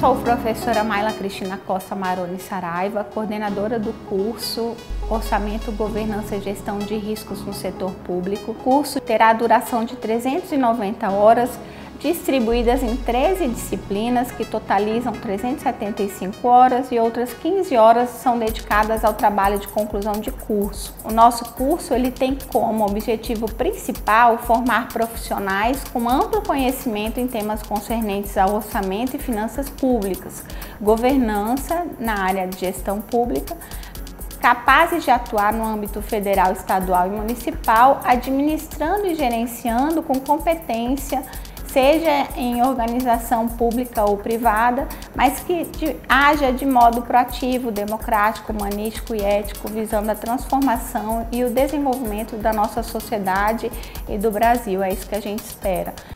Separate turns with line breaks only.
sou a professora Mayla Cristina Costa Maroni Saraiva, coordenadora do curso Orçamento, Governança e Gestão de Riscos no Setor Público. O curso terá duração de 390 horas, distribuídas em 13 disciplinas que totalizam 375 horas e outras 15 horas são dedicadas ao trabalho de conclusão de curso. O nosso curso ele tem como objetivo principal formar profissionais com amplo conhecimento em temas concernentes ao orçamento e finanças públicas, governança na área de gestão pública, capazes de atuar no âmbito federal, estadual e municipal, administrando e gerenciando com competência, seja em organização pública ou privada, mas que haja de modo proativo, democrático, humanístico e ético, visando a transformação e o desenvolvimento da nossa sociedade e do Brasil. É isso que a gente espera.